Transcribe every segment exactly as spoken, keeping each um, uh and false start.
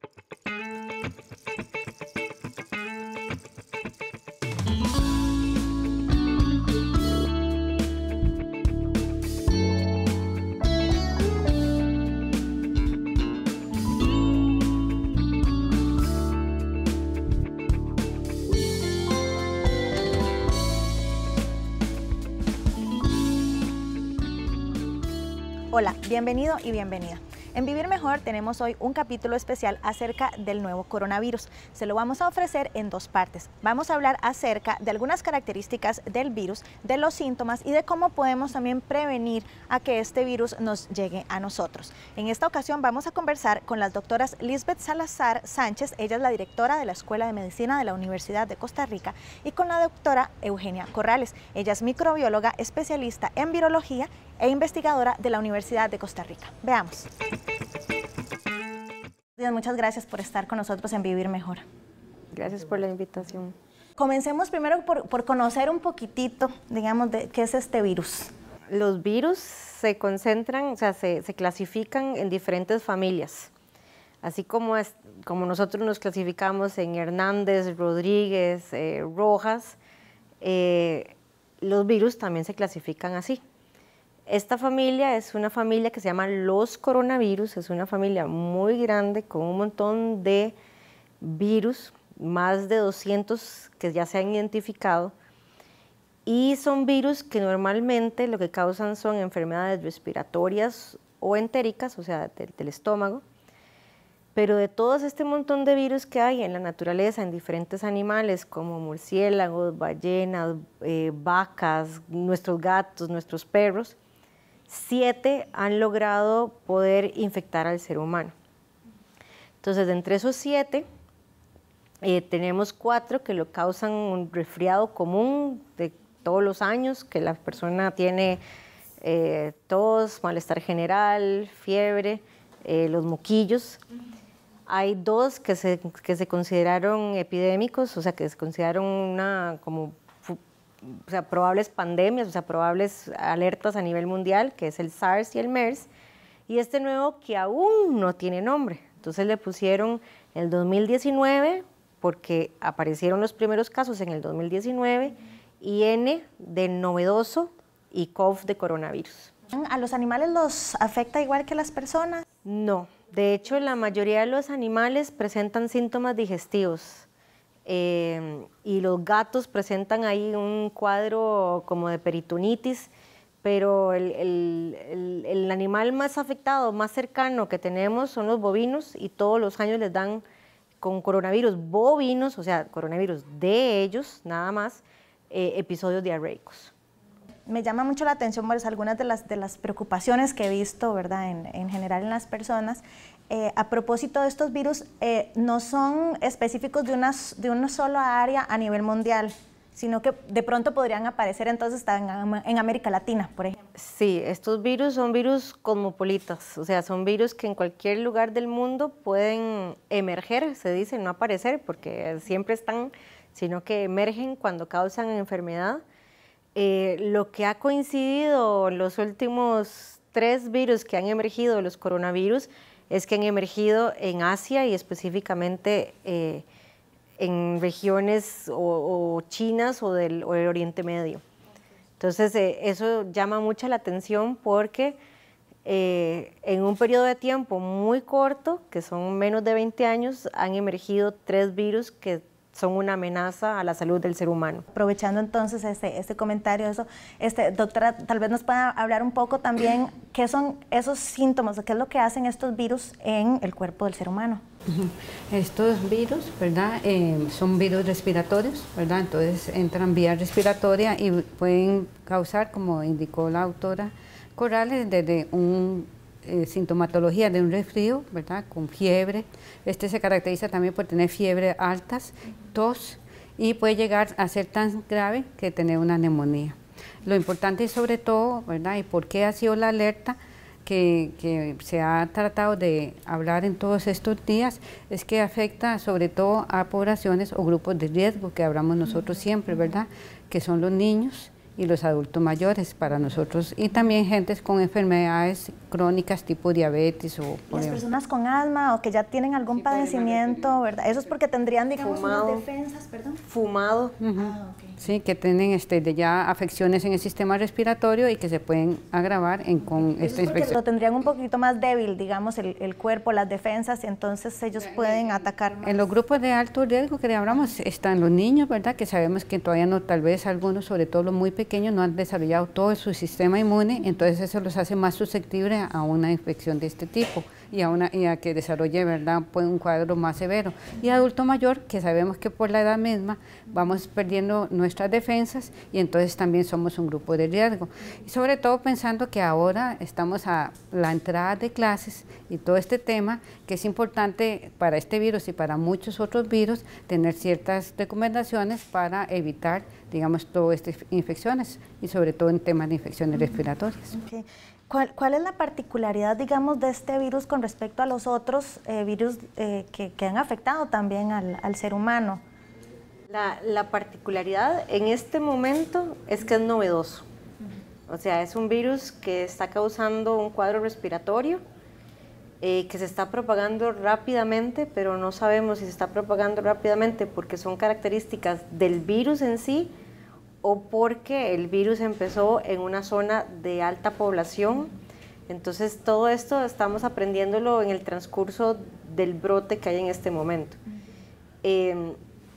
Hola, bienvenido y bienvenida. En Vivir Mejor tenemos hoy un capítulo especial acerca del nuevo coronavirus. Se lo vamos a ofrecer en dos partes. Vamos a hablar acerca de algunas características del virus, de los síntomas y de cómo podemos también prevenir a que este virus nos llegue a nosotros. En esta ocasión vamos a conversar con las doctoras Lisbeth Salazar Sánchez, ella es la directora de la Escuela de Medicina de la Universidad de Costa Rica, y con la doctora Eugenia Corrales. Ella es microbióloga, especialista en virología e investigadora de la Universidad de Costa Rica. Veamos. Muchas gracias por estar con nosotros en Vivir Mejor. Gracias por la invitación. Comencemos primero por, por conocer un poquitito, digamos, de qué es este virus. Los virus se concentran, o sea, se, se clasifican en diferentes familias. Así como, es, como nosotros nos clasificamos en Hernández, Rodríguez, eh, Rojas, eh, los virus también se clasifican así. Esta familia es una familia que se llama los coronavirus, es una familia muy grande con un montón de virus, más de doscientos que ya se han identificado, y son virus que normalmente lo que causan son enfermedades respiratorias o entéricas, o sea, del, del estómago, pero de todos este montón de virus que hay en la naturaleza, en diferentes animales como murciélagos, ballenas, eh, vacas, nuestros gatos, nuestros perros, siete han logrado poder infectar al ser humano. Entonces, de entre esos siete, eh, tenemos cuatro que lo causan un resfriado común de todos los años, que la persona tiene eh, tos, malestar general, fiebre, eh, los moquillos. Hay dos que se, que se consideraron epidémicos, o sea, que se consideraron una como o sea, probables pandemias, o sea, probables alertas a nivel mundial, que es el SARS y el MERS, y este nuevo que aún no tiene nombre. Entonces le pusieron el dos mil diecinueve, porque aparecieron los primeros casos en el dos mil diecinueve, y N de novedoso y C O V de coronavirus. ¿A los animales los afecta igual que a las personas? No, de hecho la mayoría de los animales presentan síntomas digestivos. Eh, y los gatos presentan ahí un cuadro como de peritonitis, pero el, el, el, el animal más afectado, más cercano que tenemos son los bovinos, y todos los años les dan con coronavirus bovinos, o sea, coronavirus de ellos, nada más, eh, episodios diarreicos. Me llama mucho la atención pues, algunas de las, de las preocupaciones que he visto, ¿verdad? En, en general en las personas. Eh, a propósito de estos virus, eh, no son específicos de una, de una sola área a nivel mundial, sino que de pronto podrían aparecer entonces en, en América Latina, por ejemplo. Sí, estos virus son virus cosmopolitas, o sea, son virus que en cualquier lugar del mundo pueden emerger, se dice, no aparecer, porque siempre están, sino que emergen cuando causan enfermedad. Eh, lo que ha coincidido los últimos tres virus que han emergido, los coronavirus, es que han emergido en Asia y específicamente eh, en regiones o, o chinas o del, o del Oriente Medio. Entonces eh, eso llama mucho la atención porque eh, en un periodo de tiempo muy corto, que son menos de veinte años, han emergido tres virus que son una amenaza a la salud del ser humano. Aprovechando entonces este, este comentario, eso, este, doctora, tal vez nos pueda hablar un poco también qué son esos síntomas, qué es lo que hacen estos virus en el cuerpo del ser humano. Estos virus, ¿verdad? Eh, son virus respiratorios, ¿verdad? Entonces entran vía respiratoria y pueden causar, como indicó la autora Corrales, desde un Eh, sintomatología de un resfrío, ¿verdad? Con fiebre. Este se caracteriza también por tener fiebre altas, tos, y puede llegar a ser tan grave que tener una neumonía. Lo importante sobre todo, ¿verdad? Y por qué ha sido la alerta que, que se ha tratado de hablar en todos estos días, es que afecta sobre todo a poblaciones o grupos de riesgo que hablamos nosotros siempre, ¿verdad? Que son los niños y los adultos mayores para nosotros, y también gentes con enfermedades crónicas tipo diabetes o las personas con asma o que ya tienen algún sí, padecimiento, ¿verdad? Eso es porque tendrían, digamos, fumado, unas defensas, perdón. Fumado. Uh-huh. Ah, okay. Sí, que tienen este, de ya afecciones en el sistema respiratorio y que se pueden agravar en, con Eso esta es porque infección. Lo tendrían un poquito más débil, digamos, el, el cuerpo, las defensas, y entonces ellos pueden atacar más. En los grupos de alto riesgo que hablamos están los niños, ¿verdad? Que sabemos que todavía no, tal vez algunos, sobre todo los muy pequeños, no han desarrollado todo su sistema inmune, entonces eso los hace más susceptibles a una infección de este tipo y a, una, y a que desarrolle, ¿verdad?, pues un cuadro más severo. Y adulto mayor, que sabemos que por la edad misma vamos perdiendo nuestras defensas y entonces también somos un grupo de riesgo. Y sobre todo pensando que ahora estamos a la entrada de clases y todo este tema, que es importante para este virus y para muchos otros virus, tener ciertas recomendaciones para evitar, digamos, todas estas infecciones y sobre todo en temas de infecciones respiratorias. Okay. ¿Cuál, ¿Cuál es la particularidad, digamos, de este virus con respecto a los otros eh, virus eh, que, que han afectado también al, al ser humano? La, la particularidad en este momento es que es novedoso. O sea, es un virus que está causando un cuadro respiratorio, eh, que se está propagando rápidamente, pero no sabemos si se está propagando rápidamente porque son características del virus en sí o porque el virus empezó en una zona de alta población. Entonces todo esto estamos aprendiéndolo en el transcurso del brote que hay en este momento. Eh,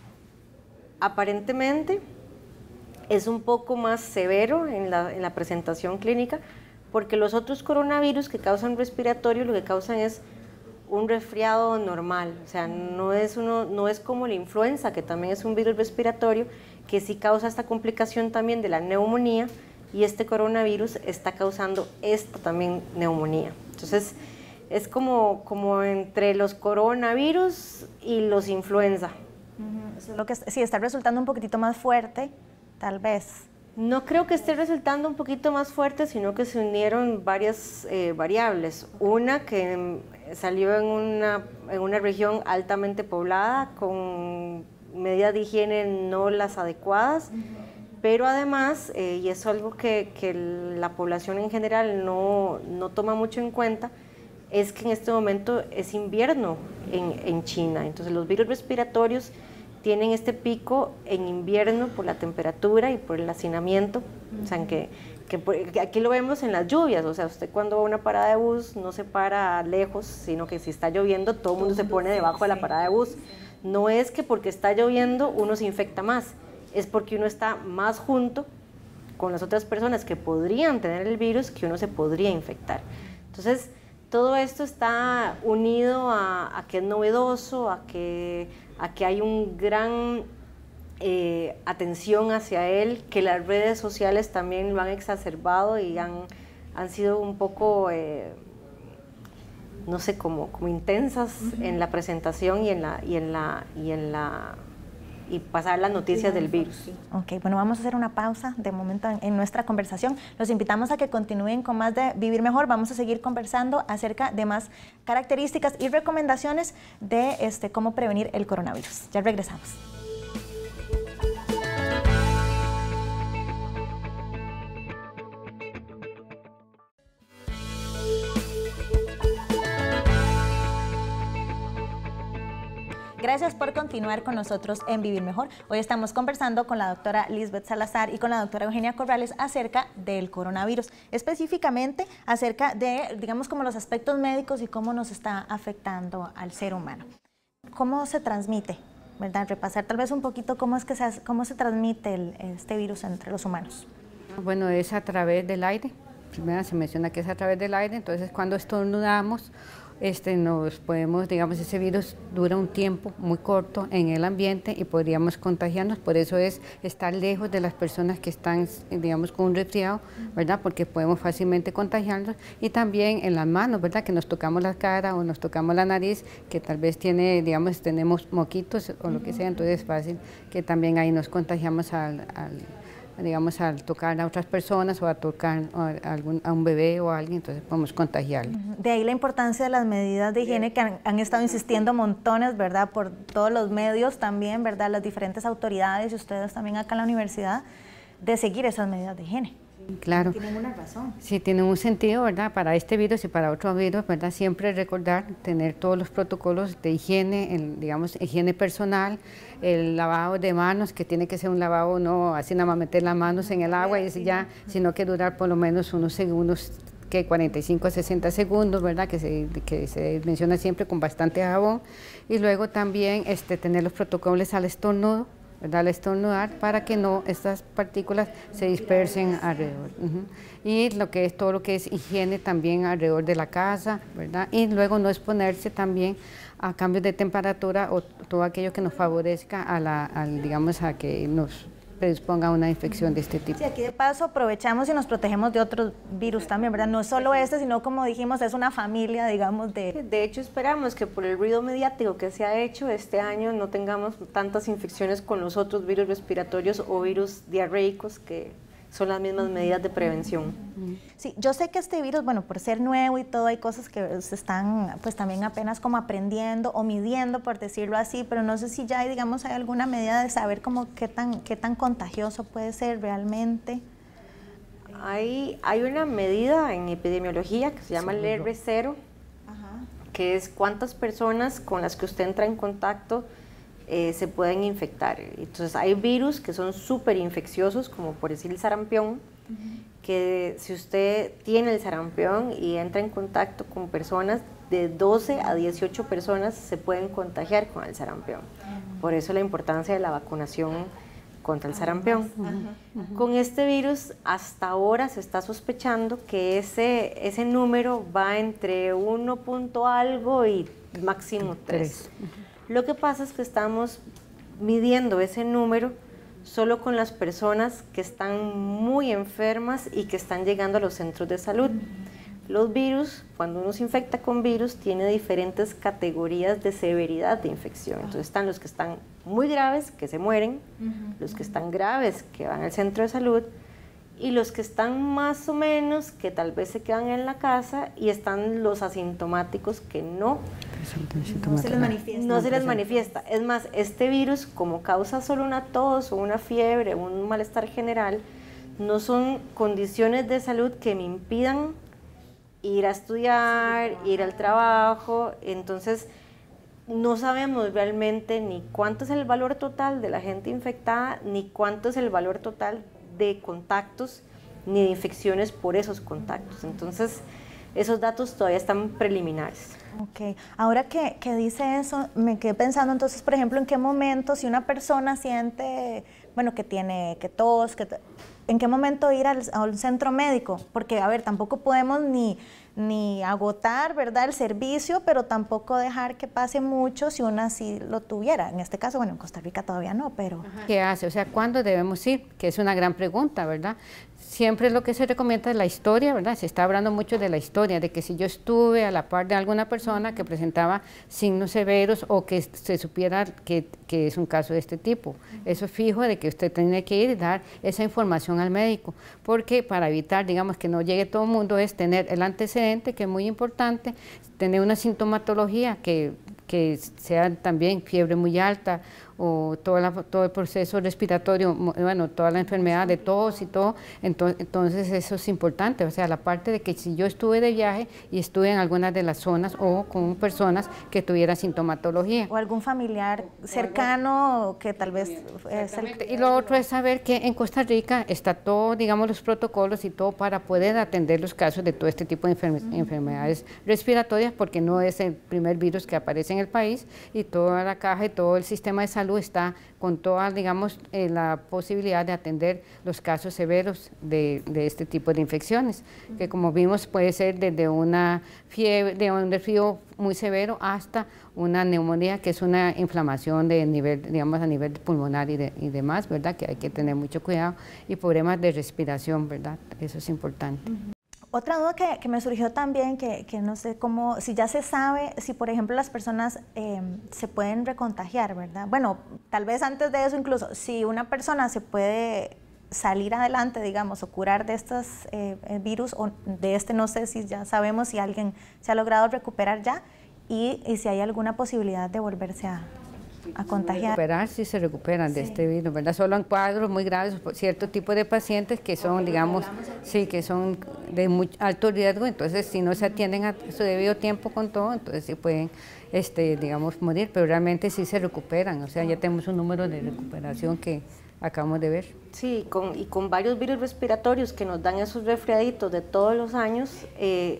aparentemente es un poco más severo en la, en la presentación clínica porque los otros coronavirus que causan respiratorio lo que causan es un resfriado normal, o sea, no es, uno, no es como la influenza, que también es un virus respiratorio, que sí causa esta complicación también de la neumonía, y este coronavirus está causando esta también neumonía. Entonces, es como, como entre los coronavirus y los influenza. Uh-huh. Eso es lo que sí está resultando un poquitito más fuerte, tal vez. No creo que esté resultando un poquito más fuerte, sino que se unieron varias eh, variables. Una que salió en una, en una región altamente poblada, con medidas de higiene no las adecuadas, uh-huh. pero además, eh, y es algo que, que la población en general no, no toma mucho en cuenta, es que en este momento es invierno en, en China. Entonces los virus respiratorios tienen este pico en invierno por la temperatura y por el hacinamiento, uh-huh. o sea, que, que, que aquí lo vemos en las lluvias, o sea, usted cuando va a una parada de bus no se para lejos, sino que si está lloviendo todo el mundo se pone debajo de la parada de bus. No es que porque está lloviendo uno se infecta más, es porque uno está más junto con las otras personas que podrían tener el virus que uno se podría infectar. Entonces, todo esto está unido a, a que es novedoso, a que, a que hay un gran eh, atención hacia él, que las redes sociales también lo han exacerbado y han, han sido un poco, eh, no sé, como, como intensas uh-huh. en la presentación y en la, y en la, y en la y pasar las noticias del virus. Ok, bueno, vamos a hacer una pausa de momento en, en nuestra conversación. Los invitamos a que continúen con más de Vivir Mejor. Vamos a seguir conversando acerca de más características y recomendaciones de este, cómo prevenir el coronavirus. Ya regresamos. Gracias por continuar con nosotros en Vivir Mejor. Hoy estamos conversando con la doctora Lisbeth Salazar y con la doctora Eugenia Corrales acerca del coronavirus, específicamente acerca de, digamos, como los aspectos médicos y cómo nos está afectando al ser humano. ¿Cómo se transmite? ¿Verdad? Repasar tal vez un poquito cómo es que se, cómo se transmite el, este virus entre los humanos. Bueno, es a través del aire. Primero se menciona que es a través del aire, entonces cuando estornudamos, Este, nos podemos, digamos, ese virus dura un tiempo muy corto en el ambiente y podríamos contagiarnos, por eso es estar lejos de las personas que están, digamos, con un resfriado, ¿verdad? Porque podemos fácilmente contagiarnos, y también en las manos, ¿verdad? Que nos tocamos la cara o nos tocamos la nariz, que tal vez tiene, digamos, tenemos moquitos o lo que sea, entonces es fácil que también ahí nos contagiamos al, al digamos, al tocar a otras personas o a tocar a, algún, a un bebé o a alguien, entonces podemos contagiarlo. De ahí la importancia de las medidas de higiene que han, han estado insistiendo montones, ¿verdad? Por todos los medios también, ¿verdad? Las diferentes autoridades y ustedes también acá en la universidad, de seguir esas medidas de higiene. Claro. Tienen una razón. Sí, tienen un sentido, ¿verdad? Para este virus y para otros virus, ¿verdad? Siempre recordar tener todos los protocolos de higiene, el, digamos, higiene personal, el lavado de manos, que tiene que ser un lavado no así nada más meter las manos en el agua y ya, sino que durar por lo menos unos segundos, que cuarenta y cinco a sesenta segundos, ¿verdad? Que se, que se menciona siempre con bastante jabón. Y luego también este, tener los protocolos al estornudo, ¿verdad? Al estornudar, para que no estas partículas se dispersen alrededor. Uh-huh. Y lo que es todo lo que es higiene también alrededor de la casa, ¿verdad? Y luego no exponerse también a cambios de temperatura o todo aquello que nos favorezca a la, al, digamos, a que nos predisponga a una infección de este tipo. Sí, aquí de paso aprovechamos y nos protegemos de otros virus también, ¿verdad? No es solo este, sino como dijimos, es una familia, digamos, de... De hecho, esperamos que por el ruido mediático que se ha hecho este año no tengamos tantas infecciones con los otros virus respiratorios o virus diarreicos, que son las mismas medidas de prevención. Sí, yo sé que este virus, bueno, por ser nuevo y todo, hay cosas que se están pues también apenas como aprendiendo o midiendo, por decirlo así, pero no sé si ya hay, digamos, hay alguna medida de saber como qué tan, qué tan contagioso puede ser realmente. Hay, hay una medida en epidemiología que se llama el R cero, que es cuántas personas con las que usted entra en contacto Eh, se pueden infectar. Entonces hay virus que son súper infecciosos, como por decir el sarampión, uh-huh. que si usted tiene el sarampión y entra en contacto con personas, de doce a dieciocho personas se pueden contagiar con el sarampión. Uh-huh. Por eso la importancia de la vacunación contra el sarampión. Uh-huh. Uh-huh. Con este virus hasta ahora se está sospechando que ese, ese número va entre uno punto algo y máximo tres. Uh-huh. Lo que pasa es que estamos midiendo ese número solo con las personas que están muy enfermas y que están llegando a los centros de salud. Los virus, cuando uno se infecta con virus, tiene diferentes categorías de severidad de infección. Entonces están los que están muy graves, que se mueren, los que están graves, que van al centro de salud, y los que están más o menos, que tal vez se quedan en la casa, y están los asintomáticos que no, no se les manifiesta. No se les manifiesta. Es más, este virus, como causa solo una tos o una fiebre, un malestar general, no son condiciones de salud que me impidan ir a estudiar, ir al trabajo. Entonces, no sabemos realmente ni cuánto es el valor total de la gente infectada, ni cuánto es el valor total de contactos ni de infecciones por esos contactos. Entonces, esos datos todavía están preliminares. Ok, ahora que, que dice eso, me quedé pensando entonces, por ejemplo, en qué momento, si una persona siente, bueno, que tiene, que tos, que ¿en qué momento ir al, a un centro médico? Porque, a ver, tampoco podemos ni, ni agotar, ¿verdad?, el servicio, pero tampoco dejar que pase mucho si uno así lo tuviera. En este caso, bueno, en Costa Rica todavía no, pero... ¿Qué hace? O sea, ¿cuándo debemos ir? Que es una gran pregunta, ¿verdad? Siempre lo que se recomienda es la historia, ¿verdad? Se está hablando mucho de la historia, de que si yo estuve a la par de alguna persona que presentaba signos severos o que se supiera que, que es un caso de este tipo. Eso es fijo de que usted tiene que ir y dar esa información al médico, porque para evitar, digamos, que no llegue todo el mundo es tener el antecedente, que es muy importante, tener una sintomatología que, que sea también fiebre muy alta, o todo, la, todo el proceso respiratorio, bueno, toda la enfermedad de tos y todo, entonces, entonces eso es importante, o sea, la parte de que si yo estuve de viaje y estuve en algunas de las zonas o con personas que tuvieran sintomatología. O algún familiar cercano que tal vez... Es el... Y lo otro es saber que en Costa Rica está todo, digamos, los protocolos y todo para poder atender los casos de todo este tipo de enfer uh-huh. enfermedades respiratorias, porque no es el primer virus que aparece en el país, y toda la caja y todo el sistema de salud está con toda, digamos, eh, la posibilidad de atender los casos severos de, de este tipo de infecciones, uh-huh. que como vimos puede ser desde una fiebre, de un resfrío muy severo hasta una neumonía, que es una inflamación de nivel, digamos, a nivel pulmonar y, de, y demás, ¿verdad? Que hay que tener mucho cuidado, y problemas de respiración, ¿verdad? Eso es importante. Uh-huh. Otra duda que, que me surgió también, que, que no sé cómo, si ya se sabe, si por ejemplo las personas eh, se pueden recontagiar, ¿verdad? Bueno, tal vez antes de eso incluso, si una persona se puede salir adelante, digamos, o curar de estos eh, virus, o de este no sé si ya sabemos si alguien se ha logrado recuperar ya, y, y si hay alguna posibilidad de volverse a, a contagiar. Recuperar, sí se recuperan de Sí. este virus, ¿verdad? Solo en cuadros muy graves, por cierto tipo de pacientes que son, digamos, sí, que son de muy alto riesgo, entonces si no se atienden a su debido tiempo con todo, entonces sí pueden, este, digamos, morir, pero realmente sí se recuperan, o sea, ya tenemos un número de recuperación que acabamos de ver. Sí, con, y con varios virus respiratorios que nos dan esos resfriaditos de todos los años, eh,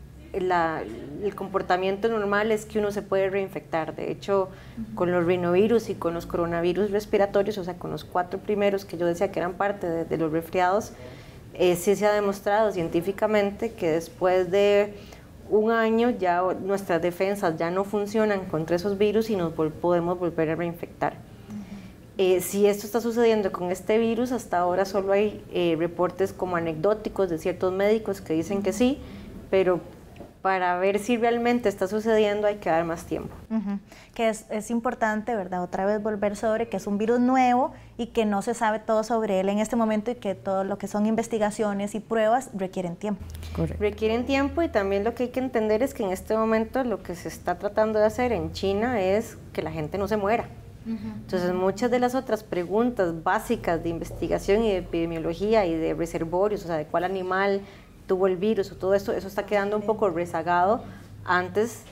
la, el comportamiento normal es que uno se puede reinfectar. De hecho, uh-huh. con los rinovirus y con los coronavirus respiratorios, o sea, con los cuatro primeros que yo decía que eran parte de, de los resfriados, eh, sí se ha demostrado científicamente que después de un año ya nuestras defensas ya no funcionan contra esos virus y nos vol- podemos volver a reinfectar. Uh-huh. Eh, si esto está sucediendo con este virus, hasta ahora solo hay eh, reportes como anecdóticos de ciertos médicos que dicen que sí, pero para ver si realmente está sucediendo hay que dar más tiempo. Uh-huh. Que es, es importante, ¿verdad? Otra vez volver sobre que es un virus nuevo y que no se sabe todo sobre él en este momento y que todo lo que son investigaciones y pruebas requieren tiempo. Correcto. Requieren tiempo y también lo que hay que entender es que en este momento lo que se está tratando de hacer en China es que la gente no se muera. Uh-huh. Entonces muchas de las otras preguntas básicas de investigación y de epidemiología y de reservorios, o sea, de cuál animal tuvo el virus o todo esto, eso está quedando un poco rezagado antes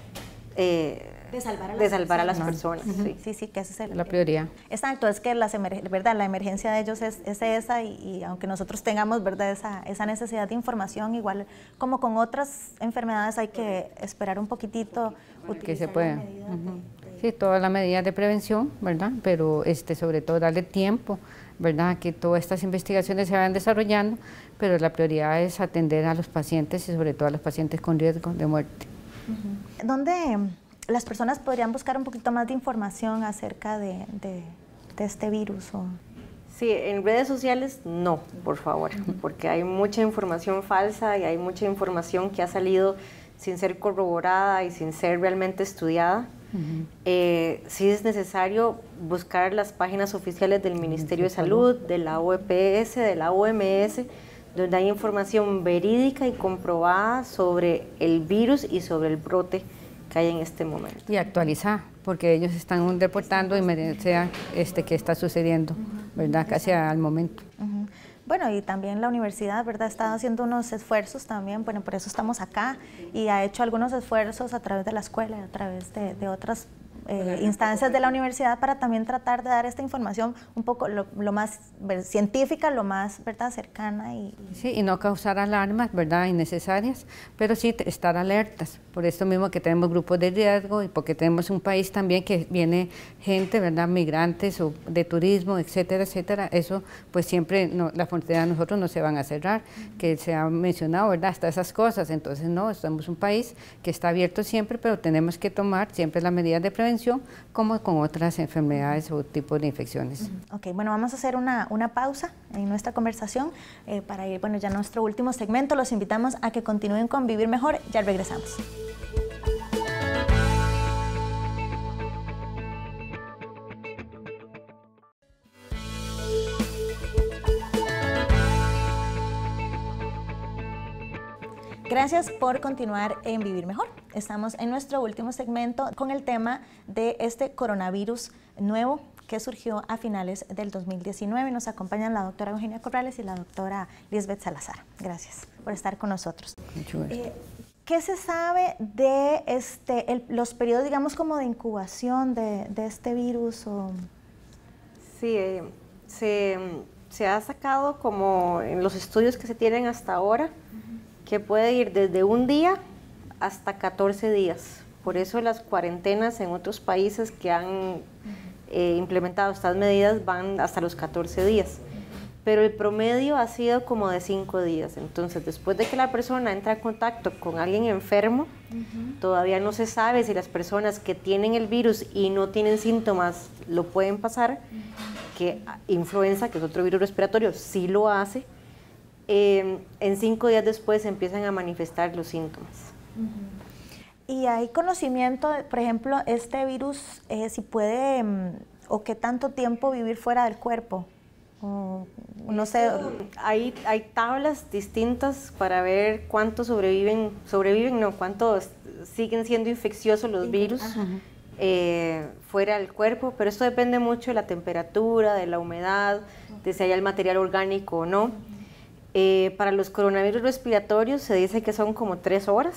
eh, de salvar a las, de salvar a las personas. Uh-huh. sí. sí, sí, que esa es el, la prioridad. Exacto, es que las emer- verdad, la emergencia de ellos es, es esa y, y aunque nosotros tengamos verdad esa, esa necesidad de información, igual como con otras enfermedades hay que esperar un poquitito. Que se pueda. Uh-huh. Sí, todas las medidas de prevención, ¿verdad? Pero este, sobre todo darle tiempo, ¿verdad? Que todas estas investigaciones se vayan desarrollando, pero la prioridad es atender a los pacientes y sobre todo a los pacientes con riesgo de muerte. Uh-huh. ¿Dónde las personas podrían buscar un poquito más de información acerca de, de, de este virus? O? Sí, en redes sociales no, por favor, uh-huh. porque hay mucha información falsa y hay mucha información que ha salido sin ser corroborada y sin ser realmente estudiada. Uh-huh. Eh, sí es necesario buscar las páginas oficiales del Ministerio de Salud, de la O P S, de la O M S, donde hay información verídica y comprobada sobre el virus y sobre el brote que hay en este momento. Y actualizar, porque ellos están reportando inmediatamente este, qué está sucediendo, ¿verdad? Casi al momento. Uh-huh. Bueno, y también la universidad, ¿verdad?, está haciendo unos esfuerzos también, bueno, por eso estamos acá, y ha hecho algunos esfuerzos a través de la escuela y a través de, de otras eh, instancias de la universidad para también tratar de dar esta información un poco lo, lo más ver, científica, lo más, ¿verdad?, cercana. Y, y... Sí, y no causar alarmas, ¿verdad?, innecesarias, pero sí estar alertas. Por esto mismo que tenemos grupos de riesgo y porque tenemos un país también que viene gente, ¿verdad?, migrantes o de turismo, etcétera, etcétera. Eso, pues siempre, no, las fronteras de nosotros no se van a cerrar, uh-huh. que se ha mencionado, ¿verdad?, hasta esas cosas. Entonces, no, somos un país que está abierto siempre, pero tenemos que tomar siempre las medidas de prevención como con otras enfermedades o tipos de infecciones. Uh-huh. Ok, bueno, vamos a hacer una, una pausa en nuestra conversación eh, para ir, bueno, ya a nuestro último segmento. Los invitamos a que continúen con Vivir Mejor. Ya regresamos. Gracias por continuar en Vivir Mejor. Estamos en nuestro último segmento con el tema de este coronavirus nuevo que surgió a finales del dos mil diecinueve. Nos acompañan la doctora Eugenia Corrales y la doctora Lisbeth Salazar. Gracias por estar con nosotros. Eh, ¿Qué se sabe de este, el, los periodos, digamos, como de incubación de, de este virus? O... Sí, eh, se, se ha sacado como en los estudios que se tienen hasta ahora, uh-huh. que puede ir desde un día hasta catorce días. Por eso las cuarentenas en otros países que han uh-huh. eh, implementado estas medidas van hasta los catorce días. Pero el promedio ha sido como de cinco días. Entonces, después de que la persona entra en contacto con alguien enfermo, uh-huh. todavía no se sabe si las personas que tienen el virus y no tienen síntomas lo pueden pasar, uh-huh. que influenza, que es otro virus respiratorio, sí lo hace. Eh, en cinco días después empiezan a manifestar los síntomas. Uh-huh. ¿Y hay conocimiento, de, por ejemplo, este virus, eh, si puede um, o qué tanto tiempo vivir fuera del cuerpo? O, no sé. Hay, hay tablas distintas para ver cuántos sobreviven, sobreviven, no, cuántos siguen siendo infecciosos los virus. Ajá. eh, fuera del cuerpo, pero esto depende mucho de la temperatura, de la humedad, de si hay el material orgánico o no. Eh, para los coronavirus respiratorios se dice que son como tres horas,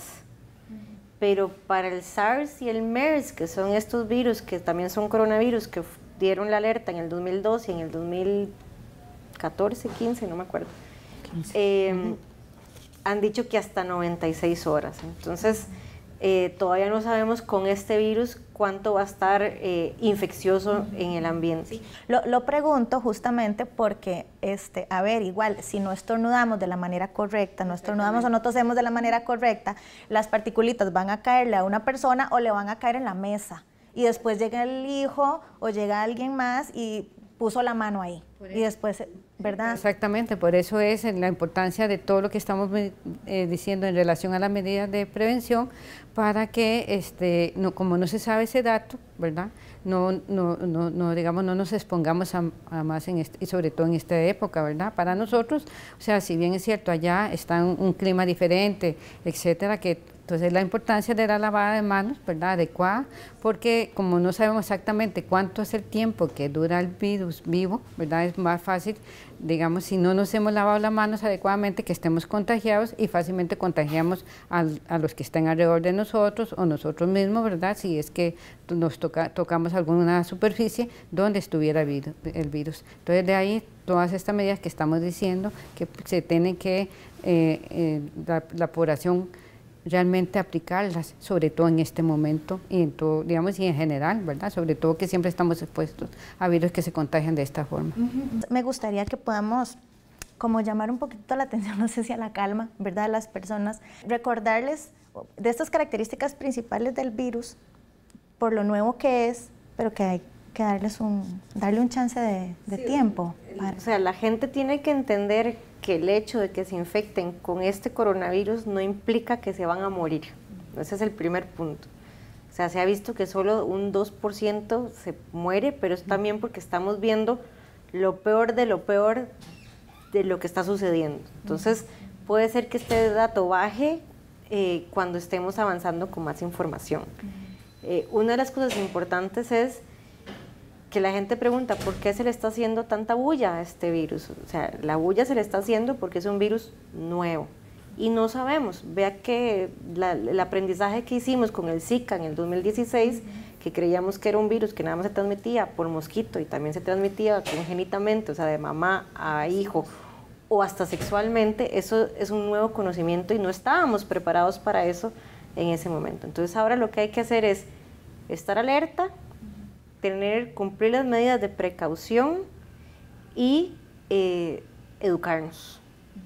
pero para el SARS y el MERS, que son estos virus que también son coronavirus, que dieron la alerta en el dos mil dos y en el dos mil catorce, quince, no me acuerdo, eh, uh-huh. han dicho que hasta noventa y seis horas. Entonces, eh, todavía no sabemos con este virus cuánto va a estar eh, infeccioso en el ambiente. Sí. Lo, lo pregunto justamente porque, este, a ver, igual, si no estornudamos de la manera correcta, no estornudamos o no tosemos de la manera correcta, las partículas van a caerle a una persona o le van a caer en la mesa. Y después llega el hijo o llega alguien más y puso la mano ahí. Y después, ¿verdad? Exactamente, por eso es la importancia de todo lo que estamos eh, diciendo en relación a las medidas de prevención, para que, este, no, como no se sabe ese dato, ¿verdad? No, no, no, no digamos, no nos expongamos a, a más, en este, y sobre todo en esta época, ¿verdad? Para nosotros, o sea, si bien es cierto, allá está un, un clima diferente, etcétera, que entonces la importancia de la lavada de manos, ¿verdad?, adecuada, porque como no sabemos exactamente cuánto es el tiempo que dura el virus vivo, ¿verdad?, es más fácil, digamos, si no nos hemos lavado las manos adecuadamente, que estemos contagiados y fácilmente contagiamos a, a los que están alrededor de nosotros o nosotros mismos, ¿verdad?, si es que nos toca, tocamos alguna superficie donde estuviera el virus, el virus. Entonces de ahí todas estas medidas que estamos diciendo que se tienen que, eh, eh, la, la población realmente aplicarlas, sobre todo en este momento y en todo, digamos, y en general, ¿verdad? Sobre todo que siempre estamos expuestos a virus que se contagian de esta forma. Uh-huh. Me gustaría que podamos como llamar un poquito la atención, no sé si a la calma, ¿verdad?, de las personas, recordarles de estas características principales del virus, por lo nuevo que es, pero que hay que darles un, darle un chance de, de sí, tiempo. Para... O sea, la gente tiene que entender que el hecho de que se infecten con este coronavirus no implica que se van a morir. Ese es el primer punto. O sea, se ha visto que solo un dos por ciento se muere, pero es también porque estamos viendo lo peor de lo peor de lo que está sucediendo. Entonces, puede ser que este dato baje eh, cuando estemos avanzando con más información. Eh, una de las cosas importantes es que la gente pregunta por qué se le está haciendo tanta bulla a este virus. O sea, la bulla se le está haciendo porque es un virus nuevo y no sabemos. Vea que la, el aprendizaje que hicimos con el Zika en el dos mil dieciséis, que creíamos que era un virus que nada más se transmitía por mosquito y también se transmitía congénitamente, o sea, de mamá a hijo o hasta sexualmente, eso es un nuevo conocimiento y no estábamos preparados para eso en ese momento. Entonces ahora lo que hay que hacer es estar alerta, tener, cumplir las medidas de precaución y eh, educarnos.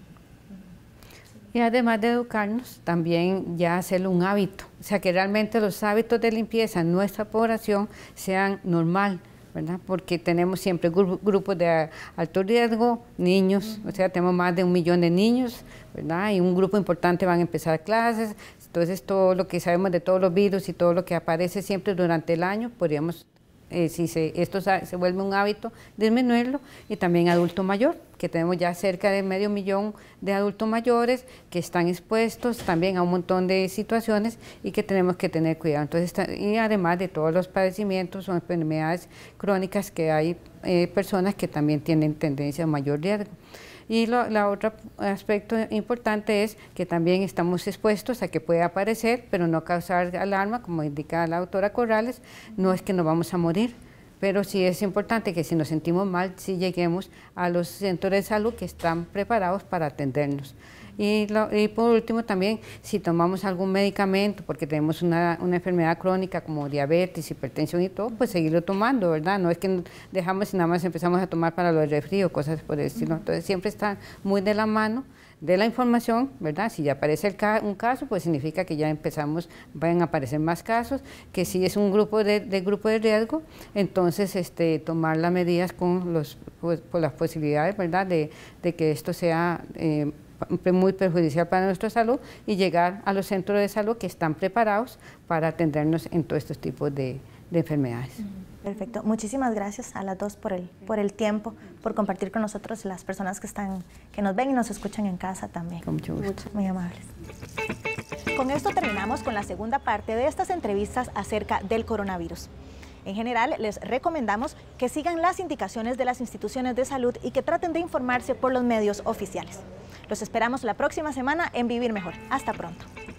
Y además de educarnos, también ya hacerlo un hábito, o sea, que realmente los hábitos de limpieza en nuestra población sean normal, ¿verdad? Porque tenemos siempre gru grupos de alto riesgo, niños, o sea, tenemos más de un millón de niños, ¿verdad? Y un grupo importante van a empezar clases, entonces todo lo que sabemos de todos los virus y todo lo que aparece siempre durante el año, podríamos Eh, si se, esto se vuelve un hábito, disminuirlo. Y también adulto mayor, que tenemos ya cerca de medio millón de adultos mayores que están expuestos también a un montón de situaciones y que tenemos que tener cuidado. Entonces, y además de todos los padecimientos o enfermedades crónicas que hay eh, personas que también tienen tendencia a mayor riesgo. Y lo, la otro aspecto importante es que también estamos expuestos a que pueda aparecer, pero no causar alarma, como indica la doctora Corrales, no es que nos vamos a morir, pero sí es importante que si nos sentimos mal, sí lleguemos a los centros de salud que están preparados para atendernos. Y, lo, y por último también, si tomamos algún medicamento, porque tenemos una, una enfermedad crónica como diabetes, hipertensión y todo, pues seguirlo tomando, ¿verdad? No es que dejamos y nada más empezamos a tomar para lo del resfrío, cosas por el estilo. Entonces siempre está muy de la mano de la información, ¿verdad? Si ya aparece el ca un caso, pues significa que ya empezamos, van a aparecer más casos, que si es un grupo de, de grupo de riesgo, entonces este, tomar las medidas con los, pues, por las posibilidades, ¿verdad? De, de que esto sea eh, muy perjudicial para nuestra salud y llegar a los centros de salud que están preparados para atendernos en todos estos tipos de, de enfermedades. Perfecto. Muchísimas gracias a las dos por el, por el tiempo, por compartir con nosotros, las personas que, están, que nos ven y nos escuchan en casa también. Con mucho gusto. Muy amables. Con esto terminamos con la segunda parte de estas entrevistas acerca del coronavirus. En general, les recomendamos que sigan las indicaciones de las instituciones de salud y que traten de informarse por los medios oficiales. Los esperamos la próxima semana en Vivir Mejor. Hasta pronto.